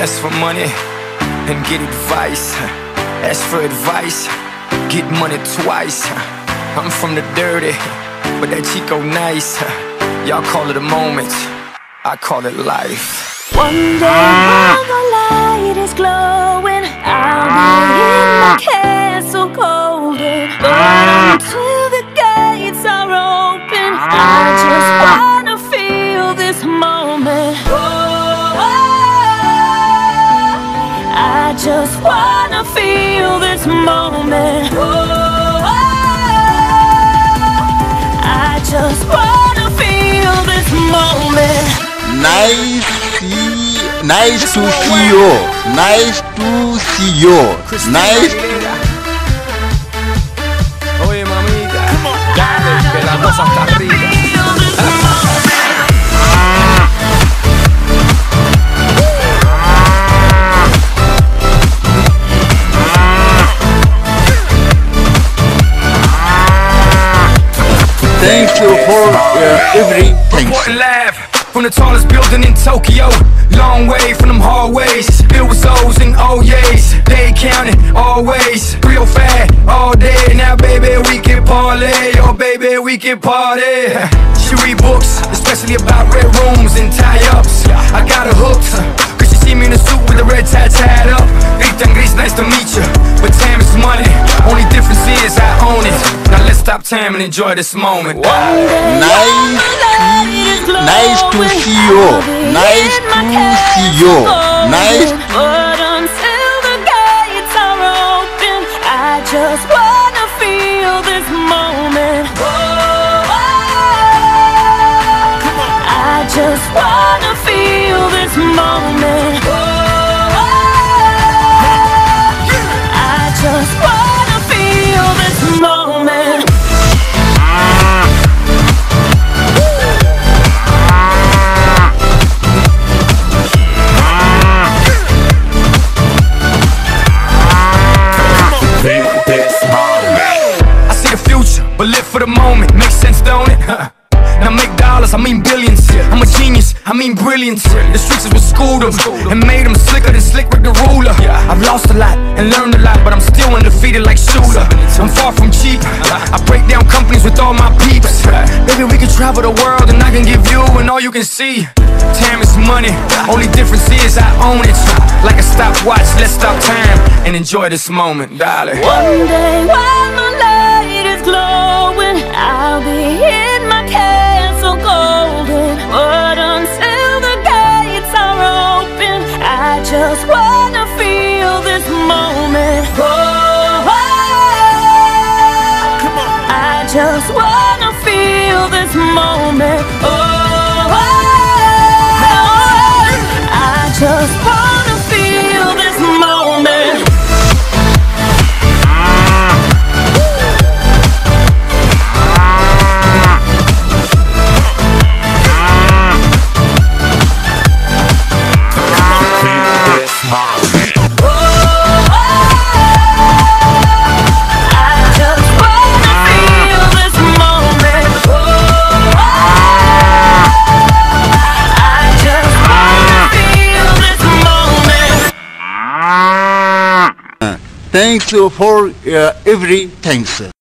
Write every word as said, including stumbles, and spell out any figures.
Ask for money and get advice. Ask for advice, get money twice. I'm from the dirty, but that Chico nice. Y'all call it a moment, I call it life. One day while the light is glowing, I'll be in my castle golden. But until the gates are open, I just wanna feel this moment. I just wanna feel this moment. I just wanna feel this moment. Nice, see, nice to see you. Nice to see you. Nice. Oye, mamita, dale, que la cosa está rica. Thank you for uh, everything. Laugh from the tallest building in Tokyo. Long way from them hallways, filled with O's and oh yeas. They counting always, real fat all day. Now baby we can parlay, oh baby we can party. She read books, especially about red rooms and tie-ups. I got her hooked, cause she see me in a suit with a red tie tied up. Rita and Gris, nice to meet you, but time is money. Only difference is I own it. Now let's stop time and enjoy this moment. Nice, nice to see you. Nice to see you. Nice. But until the gates are open, I just wanna feel this moment. I just wanna feel this moment. I just wanna feel this moment. I see the future, but live for the moment. Makes sense, don't it? Now make dollars, I mean billions. I'm a genius, I mean brilliance. The streets is what schooled them and made them slicker than Slick Rick the ruler. I've lost a lot and learned a lot, but I'm still undefeated like Shooter. I'm far from cheap, I break down companies with all my peeps. Baby, we can travel the world and I can give you and all you can see. Time is money, only difference is I own it. Like a stopwatch, let's stop time and enjoy this moment, darling. One day while the light is glowing, I'll be in my castle golden. But until the gates are open, I just wanna feel this moment. Oh, I just wanna feel this moment. Oh, I just wanna feel this moment. Thanks for uh, everything.